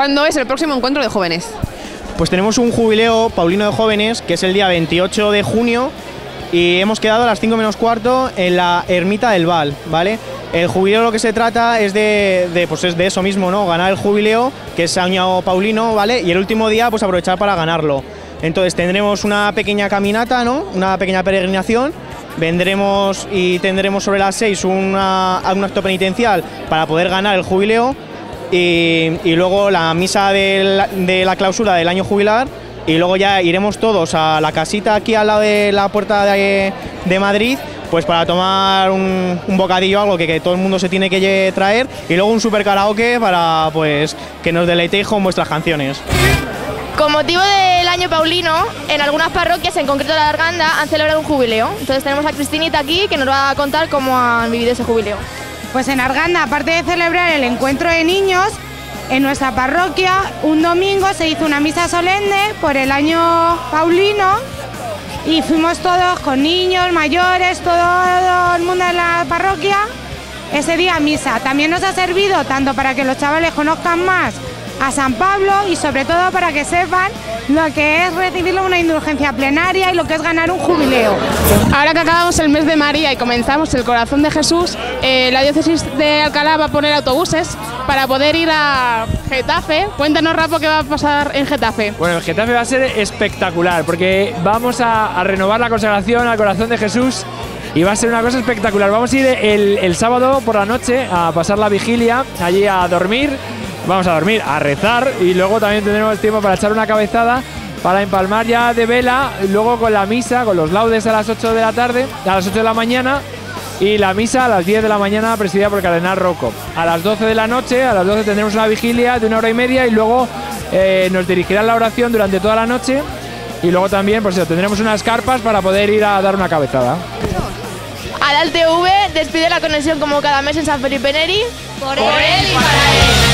¿Cuándo es el próximo encuentro de jóvenes? Pues tenemos un jubileo paulino de jóvenes, que es el día 28 de junio, y hemos quedado a las 5 menos cuarto en la Ermita del Val, ¿vale? El jubileo lo que se trata es pues es de eso mismo, ¿no? Ganar el jubileo, que es año paulino, ¿vale? Y el último día, pues aprovechar para ganarlo. Entonces tendremos una pequeña caminata, ¿no? Una pequeña peregrinación. Vendremos y tendremos sobre las 6 un acto penitencial para poder ganar el jubileo. Y luego la misa de la clausura del año jubilar, y luego ya iremos todos a la casita aquí al lado de la puerta de Madrid, pues para tomar un bocadillo, algo que todo el mundo se tiene que traer, y luego un super karaoke para pues que nos deleitéis con vuestras canciones. Con motivo del año paulino, en algunas parroquias, en concreto la de Arganda, han celebrado un jubileo. Entonces tenemos a Cristinita aquí, que nos va a contar cómo han vivido ese jubileo. Pues en Arganda, aparte de celebrar el encuentro de niños, en nuestra parroquia un domingo se hizo una misa solemne por el año paulino y fuimos todos con niños, mayores, todo el mundo de la parroquia ese día a misa. También nos ha servido tanto para que los chavales conozcan más a San Pablo y sobre todo para que sepan lo que es recibir una indulgencia plenaria y lo que es ganar un jubileo. Ahora que acabamos el mes de María y comenzamos el Corazón de Jesús, la diócesis de Alcalá va a poner autobuses para poder ir a Getafe. Cuéntanos, Rapo, qué va a pasar en Getafe. Bueno, el Getafe va a ser espectacular porque vamos a renovar la consagración al Corazón de Jesús y va a ser una cosa espectacular. Vamos a ir el sábado por la noche a pasar la vigilia, allí a dormir. Vamos a dormir, a rezar, y luego también tendremos tiempo para echar una cabezada, para empalmar ya de vela, luego con la misa, con los laudes a las 8 de la tarde, a las 8 de la mañana, y la misa a las 10 de la mañana presidida por el cardenal Rocco. A las 12 de la noche, a las 12 tendremos una vigilia de 1 hora y media, y luego nos dirigirán la oración durante toda la noche, y luego también pues tendremos unas carpas para poder ir a dar una cabezada. Adal TV despide la conexión como cada mes en San Felipe Neri. Por él y para él.